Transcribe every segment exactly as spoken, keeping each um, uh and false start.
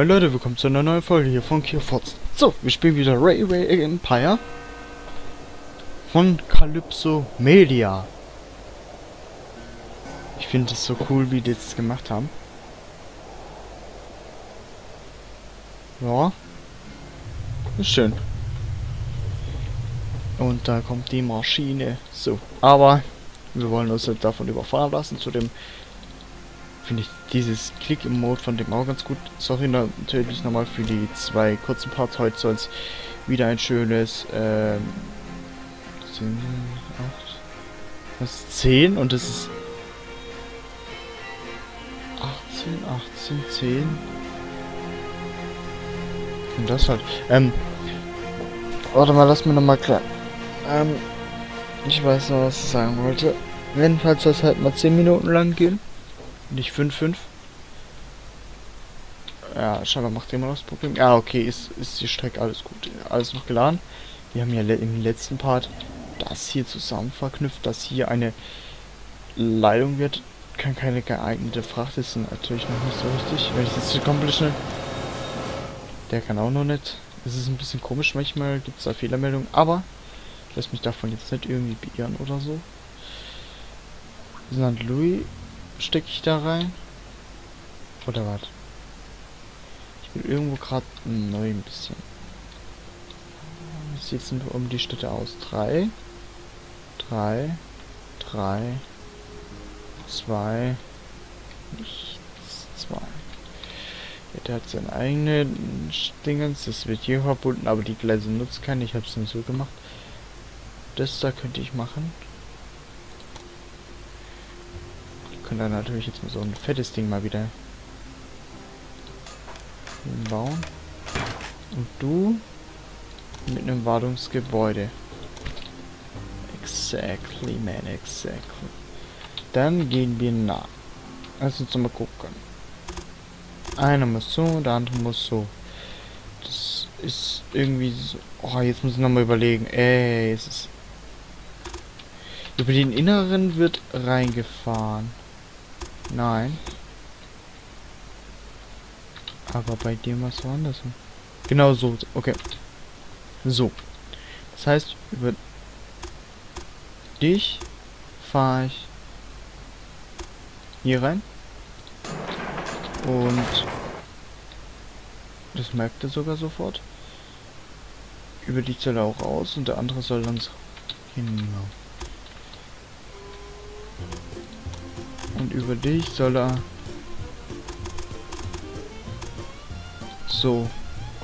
Moin Leute, willkommen zu einer neuen Folge hier von Kierforts. So, wir spielen wieder Railway Empire von Calypso Media. Ich finde es so cool, wie die das gemacht haben. Ja, ist schön. Und da kommt die Maschine. So, aber wir wollen uns nicht davon überfahren lassen. Zudem finde ich dieses Click-Mode von dem auch ganz gut. Sorry natürlich nochmal für die zwei kurzen Parts. Heute soll es wieder ein schönes ähm, zehn, acht, das ist zehn und das ist achtzehn, achtzehn, zehn. Und das halt. Ähm, warte mal, lass mir nochmal klar. Ähm, ich weiß noch, was ich sagen wollte. Jedenfalls soll es halt mal zehn Minuten lang gehen. Nicht fünf, fünf. Ja, scheinbar macht immer noch das Problem. Ja, okay, ist, ist die Strecke alles gut. Alles noch geladen. Wir haben ja le im letzten Part das hier zusammen verknüpft, dass hier eine Leitung wird. Kann keine geeignete Fracht, ist natürlich noch nicht so richtig. Wenn ich jetzt komplett schnell. Der kann auch noch nicht. Es ist ein bisschen komisch, manchmal gibt es da Fehlermeldungen, aber ich lasse mich davon jetzt nicht irgendwie beirren oder so. Sankt Louis stecke ich da rein. Oder was? Ich bin irgendwo gerade neu ein bisschen. Wie sieht es denn um die Städte aus? drei, drei, drei, zwei, nichts, zwei. Ja, der hat seine eigene Dingens, das wird hier verbunden, aber die Gleise nutzt keine. Ich habe es nur so gemacht. Das da könnte ich machen. Ich könnte dann natürlich jetzt mal so ein fettes Ding mal wieder bauen. Und du mit einem Wartungsgebäude. Exactly, man, exactly. Dann gehen wir nach. Lass uns mal gucken. Einer muss so, der andere muss so. Das ist irgendwie so. Oh, jetzt muss ich nochmal überlegen. Ey, es ist. Über den Inneren wird reingefahren. Nein. Aber bei dem was war anders. Genau so. Okay. So. Das heißt, über dich fahre ich hier rein. Und das merkt er sogar sofort. Über dich soll er auch raus und der andere soll dann so. Genau. Und über dich soll er so.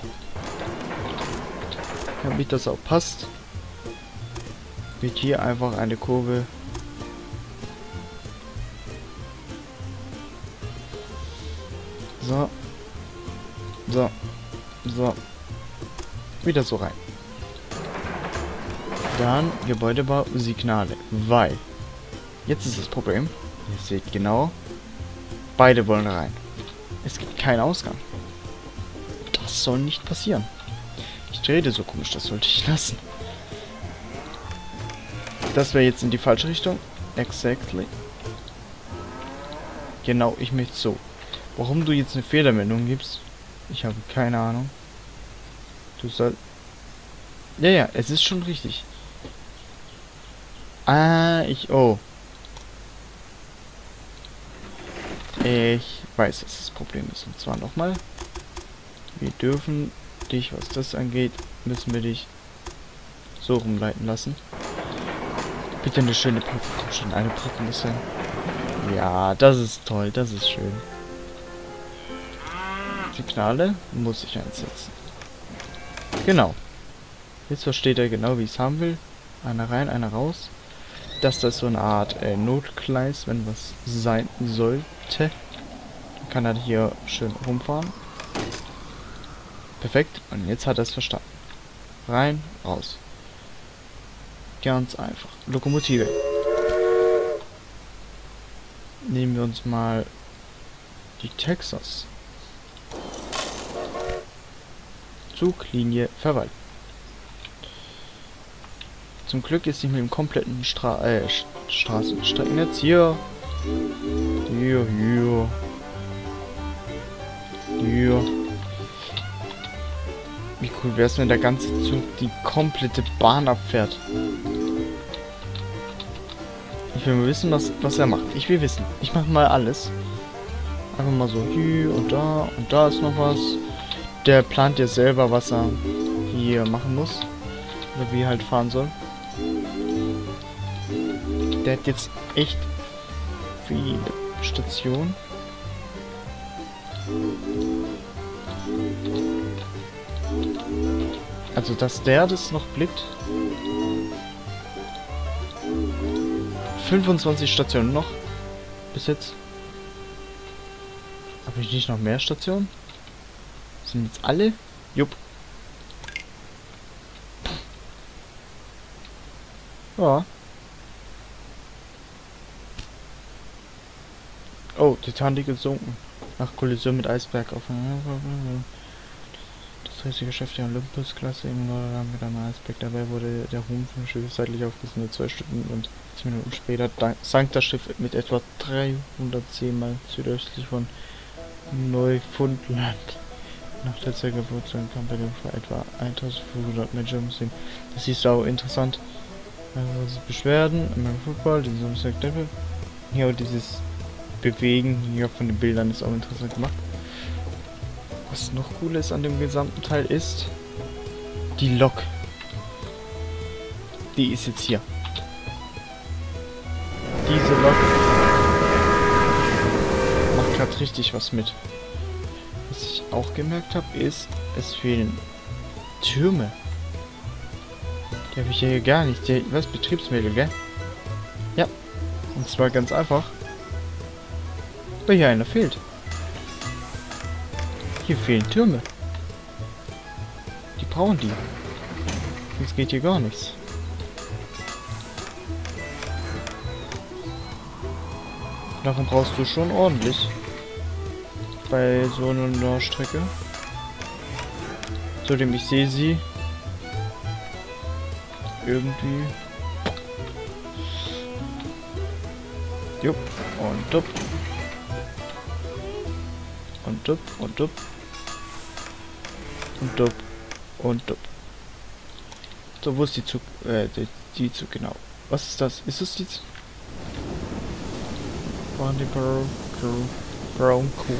Damit das auch passt, wird hier einfach eine Kurve so so so wieder so rein. Dann Gebäudebau Signale, weil jetzt ist das Problem, ihr seht genau, beide wollen rein. Es gibt keinen Ausgang. Das soll nicht passieren. Ich rede so komisch, das sollte ich lassen. Das wäre jetzt in die falsche Richtung. Exactly. Genau, ich möchte so. Warum du jetzt eine Fehlermeldung gibst, ich habe keine Ahnung. Du soll. Ja, ja, es ist schon richtig. Ah, ich. Oh. Ich weiß, dass das Problem ist. Und zwar nochmal. Wir dürfen dich, was das angeht, müssen wir dich so rumleiten lassen. Bitte eine schöne Brücke. Komm schon, eine Brücke muss sein. Ja, das ist toll, das ist schön. Signale muss ich einsetzen. Genau. Jetzt versteht er genau, wie ich es haben will. Einer rein, einer raus. Das ist so eine Art äh, Notgleis, wenn was sein sollte. Dann kann er hier schön rumfahren. Perfekt. Und jetzt hat er es verstanden. Rein, raus. Ganz einfach. Lokomotive. Nehmen wir uns mal die Texas. Zuglinie verwalten. Zum Glück ist nicht mit dem kompletten Stra äh, Straßenstreckennetz hier. Hier, hier. Hier. Wie cool wäre es, wenn der ganze Zug die komplette Bahn abfährt? Ich will mal wissen, was, was er macht. Ich will wissen. Ich mache mal alles. Einfach mal so hier und da und da ist noch was. Der plant ja selber, was er hier machen muss. Oder wie er halt fahren soll. Der hat jetzt echt viele Stationen. Also, dass der das noch blickt. fünfundzwanzig Stationen noch. Bis jetzt. Habe ich nicht noch mehr Stationen? Sind jetzt alle? Jupp. Ja. Oh, Titanic gesunken. Nach Kollision mit Eisberg auf. Das riesige Geschäft der Olympus-Klasse im Nordland mit einem Eisberg. Dabei wurde der Ruhm vom Schiff seitlich aufgerissen. Nur zwei Stunden und zehn Minuten später sank das Schiff mit etwa dreihundertzehn Mal südöstlich von Neufundland. Nach der Zergeburt kam bei dem Fall etwa eintausendfünfhundert Menschen ums Leben. Das ist auch interessant. Also Beschwerden beim Football, den Samstag Devil. Hier dieses Bewegen hier von den Bildern ist auch interessant gemacht. Was noch cool ist an dem gesamten Teil ist die Lok. Die ist jetzt hier. Diese Lok macht gerade richtig was mit. Was ich auch gemerkt habe, ist, es fehlen Türme. Die habe ich hier gar nicht. Die, was? Betriebsmittel, gell? Ja. Und zwar ganz einfach. Weil hier einer fehlt. Hier fehlen Türme. Die brauchen die. Sonst geht hier gar nichts. Davon brauchst du schon ordentlich. Bei so einer Strecke. Zudem, ich sehe sie. Irgendwie. Jupp. Und dupp. Und dupp. Und dupp. Und dupp. Und dupp. So, wo ist die Zug? Äh, die, die Zug, genau. Was ist das? Ist es die Zug? Brown, Brown, cool.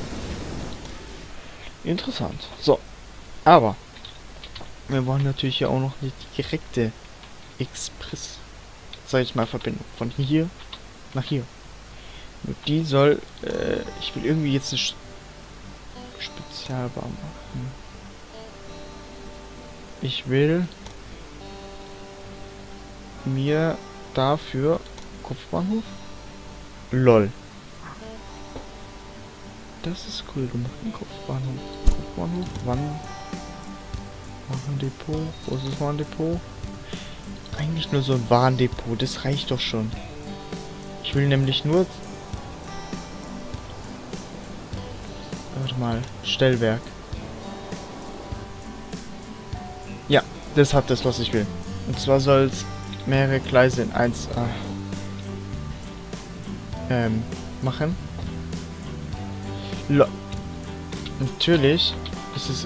Interessant. So. Aber wir wollen natürlich ja auch noch eine direkte Express, sag ich mal, Verbindung von hier nach hier. Und die soll, äh, ich will irgendwie jetzt eine Spezialbahn machen. Ich will mir dafür Kopfbahnhof. Lol. Das ist cool gemacht, ein Kopfbahnhof. Kopfbahnhof, wann? Warendepot. Wo ist das Warendepot? Eigentlich nur so ein Warendepot, das reicht doch schon. Ich will nämlich nur... Warte mal, Stellwerk. Ja, das hat das, was ich will. Und zwar soll es mehrere Gleise in eins äh, ähm, machen. Lo Natürlich ist es...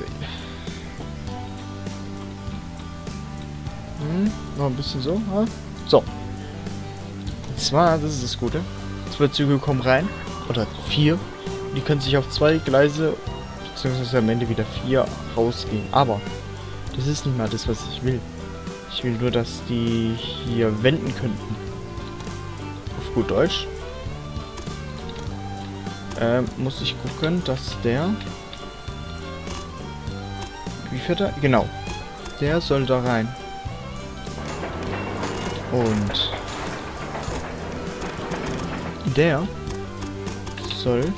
Hm, noch ein bisschen so. Ja. So. Und zwar, das ist das Gute. Zwei Züge kommen rein. Oder vier. Die können sich auf zwei Gleise, beziehungsweise am Ende wieder vier, rausgehen. Aber das ist nicht mal das, was ich will. Ich will nur, dass die hier wenden könnten. Auf gut Deutsch. Ähm, muss ich gucken, dass der... Wie fährt er? Genau. Der soll da rein. Und der soll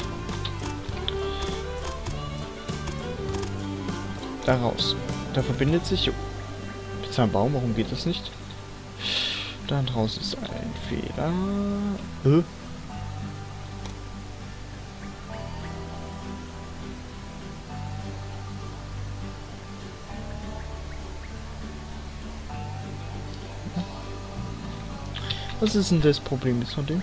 da raus. Da verbindet sich... Jo. Jetzt ein Baum, warum geht das nicht? Da draußen ist ein Fehler. Äh? Was ist denn das Problem jetzt von dem?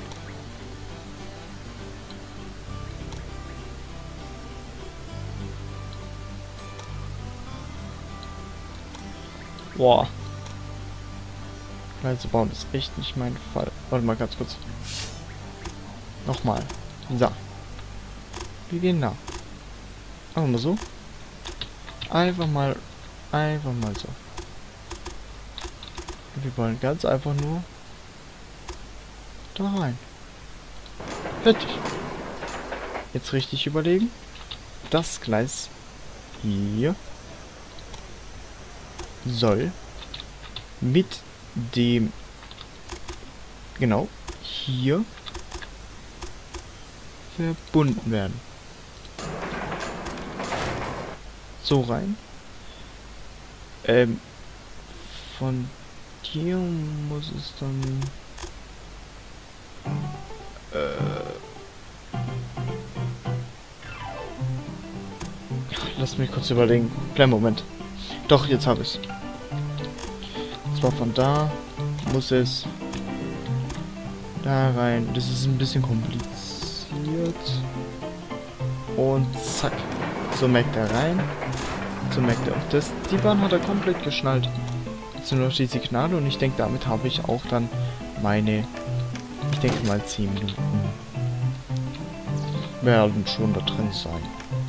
Boah. Gleise bauen ist echt nicht mein Fall. Warte mal ganz kurz. Nochmal. So. Wir gehen da. Einfach mal so. Einfach mal. Einfach mal so. Und wir wollen ganz einfach nur da rein. Fertig. Jetzt richtig überlegen. Das Gleis hier soll mit dem genau hier verbunden werden. So rein. Ähm, von hier muss es dann äh, lass mich kurz überlegen. Kleinen Moment. Doch, jetzt habe ich es. Und zwar von da muss es da rein. Das ist ein bisschen kompliziert. Und zack. So merkt er rein. So merkt er auch das. Die Bahn hat er komplett geschnallt. Jetzt nur noch die Signale und ich denke, damit habe ich auch dann meine, ich denke mal zehn Minuten werden schon da drin sein.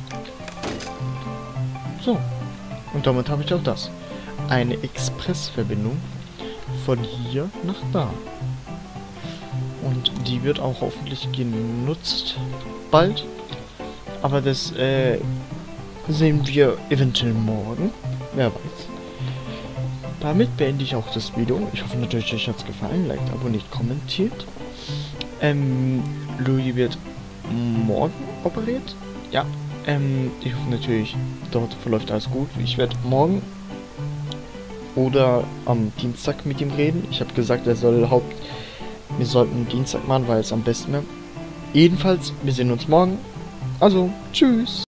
So. Und damit habe ich auch das. Eine Expressverbindung von hier nach da. Und die wird auch hoffentlich genutzt bald. Aber das äh, sehen wir eventuell morgen. Wer weiß. Damit beende ich auch das Video. Ich hoffe natürlich, euch hat es gefallen. Liked, abonniert, kommentiert. Ähm, Louis wird morgen operiert. Ja. Ähm, ich hoffe natürlich, dort verläuft alles gut. Ich werde morgen oder am Dienstag mit ihm reden. Ich habe gesagt, er soll Haupt... Wir sollten Dienstag machen, weil es am besten wäre. Jedenfalls, wir sehen uns morgen. Also, tschüss.